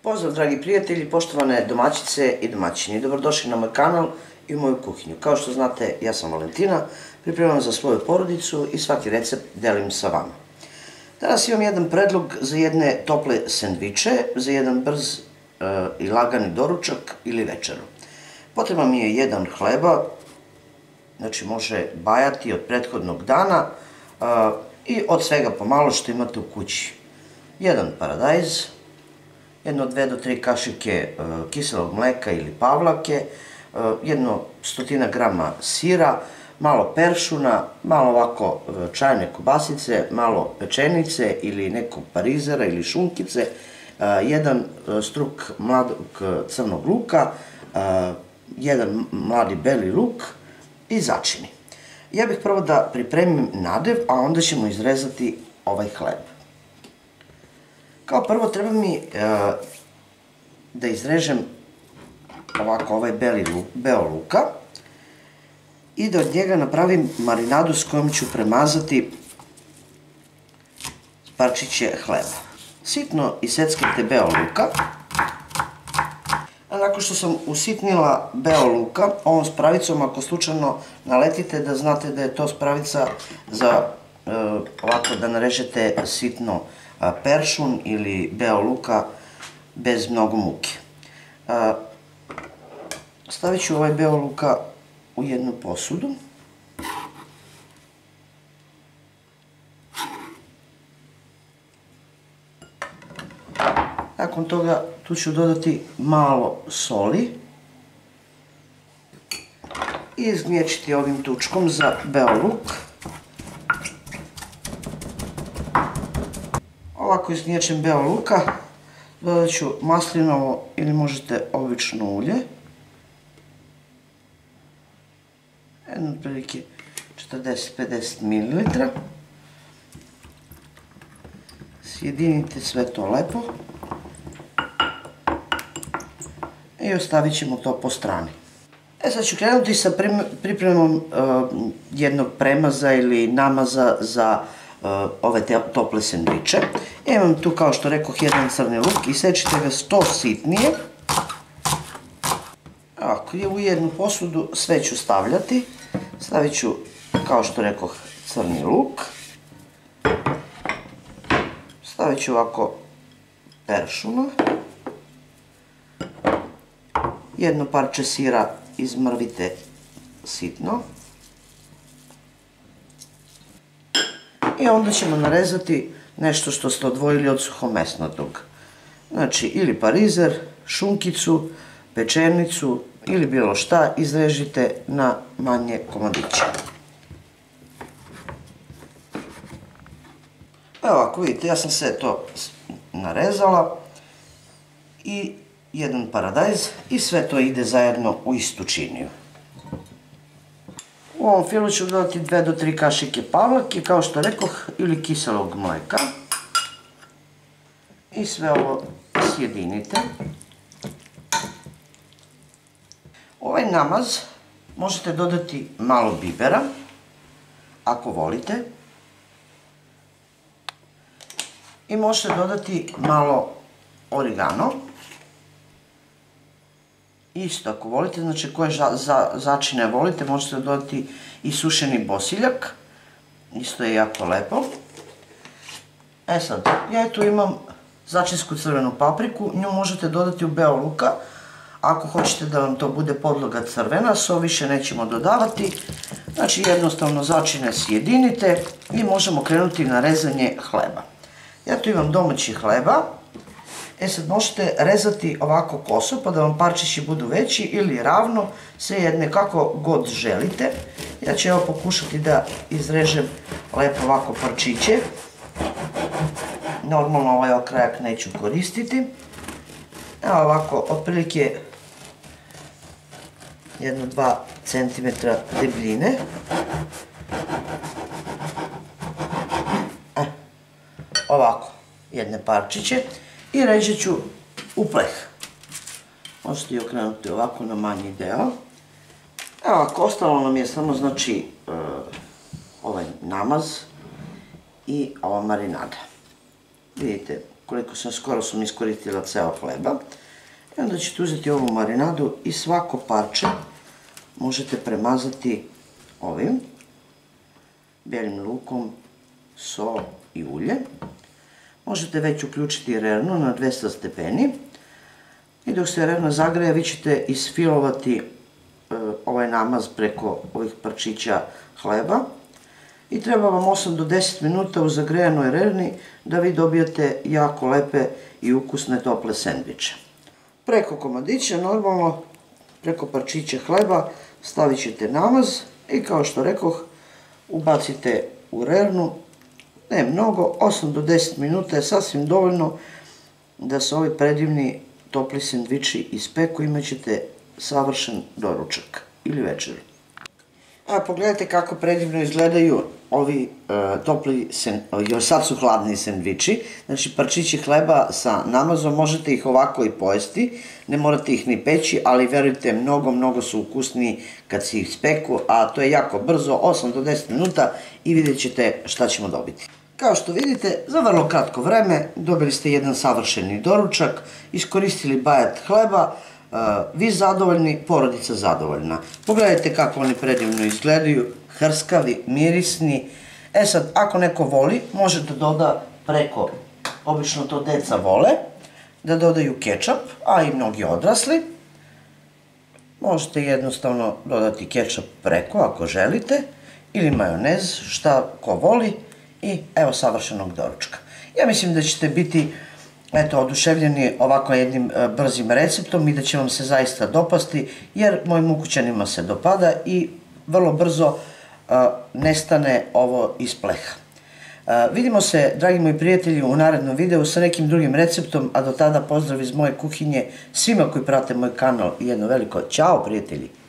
Pozdrav dragi prijatelji, poštovane domaćice i domaćini, dobrodošli na moj kanal i u moju kuhinju. Kao što znate, ja sam Valentina, pripremam za svoju porodicu i svaki recept delim sa vama. Danas imam jedan predlog za jedne tople sendviče, za jedan brz i lagani doručak ili večeru. Potrebno mi je jedan hleba, znači može bajati od prethodnog dana i od svega pomalo što imate u kući. Jedan paradajz, jedno 2 do 3 kašike kiselog mleka ili pavlake, jedno 100 grama sira, malo peršuna, malo ovako čajne kobasice, malo pečenice ili nekog parizera ili šunkice, jedan struk mladog crnog luka, jedan mladi beli luk i začini. Ja bih prvo da pripremim nadev, a onda ćemo izrezati ovaj hleb. Kao prvo treba mi da izrežem ovako ovaj beo luka i da od njega napravim marinadu s kojom ću premazati parčiće hleba. Sitno iseckajte beo luka. A nakon što sam usitnila beo luka ovom spravicom, ako slučajno naletite, da znate da je to spravica za ovako da narežete sitno peršun ili beo luka bez mnogo muke. Stavit ću ovaj beo luka u jednu posudu. Nakon toga tu ću dodati malo soli i izgnječiti ovim tučkom za beo luk. Ovako izgnječen beo luka, dodat ću maslinovo ili možete obično ulje. Jedno otprilike 40-50 ml. Sjedinite sve to lepo i ostavit ćemo to po strani. Sad ću krenuti sa pripremom jednog premaza ili namaza za ove tople sendviče. Imam tu, kao što rekoh, jedan crni luk, isečite ga što sitnije. Ovako, u jednu posudu sve ću stavljati. Stavit ću, kao što rekoh, crni luk. Stavit ću ovako peršuna. Jedno parče sira izmrvite sitno. I onda ćemo narezati nešto što ste odvojili od suhomesnatog. Znači, ili parizer, šunkicu, pečenicu ili bilo šta, izrežite na manje komadiće. Evo ovako, vidite, ja sam sve to narezala i jedan paradajz i sve to ide zajedno u istu činiju. U ovom filu ću dodati 2 do 3 kašike pavlake, kao što rekoh, ili kiselog mleka. I sve ovo sjedinite. Ovaj namaz možete dodati malo bibera, ako volite. I možete dodati malo origano. Isto ako volite, znači koje začine volite, možete dodati i sušeni bosiljak. Isto je jako lepo. Sad, ja tu imam začinsku crvenu papriku, nju možete dodati u beo luka. Ako hoćete da vam to bude podloga crvena, so više nećemo dodavati. Znači jednostavno začine sjedinite i možemo krenuti na rezanje hleba. Ja tu imam domaći hleba. Sad možete rezati ovako koso pa da vam parčići budu veći ili ravno, svejedno kako god želite. Ja ću evo pokušati da izrežem lepo ovako parčiće. Normalno ovaj okrajak neću koristiti. Evo ovako, otprilike 1-2 cm debljine. Ovako, jedne parčiće. I režet ću u pleh. Možete i okrenuti ovako na manji deo. Evo ovako, ostalo nam je samo, znači, ovaj namaz i ova marinada. Vidite koliko skoro sam iskoristila ceo hleba. I onda ćete uzeti ovu marinadu i svako parče možete premazati ovim belim lukom, so i ulje. Možete već uključiti rernu na 200 stepeni i dok se rerna zagreje vi ćete isfilovati ovaj namaz preko ovih parčića hleba i treba vam 8 do 10 minuta u zagrejanoj rerni da vi dobijete jako lepe i ukusne tople sendviče. Preko komadića, normalno, preko parčića hleba stavit ćete namaz i kao što rekoh, ubacite u rernu, ne mnogo, 8 do 10 minuta je sasvim dovoljno da se ovi predivni topli sendviči ispeku, imat ćete savršen doručak ili večeru. A pogledajte kako predivno izgledaju ovi topli, još sad su hladni sendviči, znači parčići hleba sa namazom, možete ih ovako i pojesti, ne morate ih ni peći, ali verujte, mnogo su ukusniji kad se ih speku, a to je jako brzo, 8 do 10 minuta i vidjet ćete šta ćemo dobiti. Kao što vidite, za vrlo kratko vreme dobili ste jedan savršeni doručak, iskoristili bajat hleba, vi zadovoljni, porodica zadovoljna. Pogledajte kako oni predivno izgledaju, hrskavi, mirisni. E sad, ako neko voli, može da doda preko, obično to deca vole, da dodaju kečap, a i mnogi odrasli. Možete jednostavno dodati kečap preko ako želite, ili majonez, šta ko voli, i evo savršenog doručka. Ja mislim da ćete biti oduševljeni ovako jednim brzim receptom i da će vam se zaista dopasti, jer mojim ukućanima se dopada i vrlo brzo nestane ovo iz pleha. Vidimo se, dragi moji prijatelji, u narednom videu sa nekim drugim receptom, a do tada pozdrav iz moje kuhinje svima koji prate moj kanal i jedno veliko ćao, prijatelji!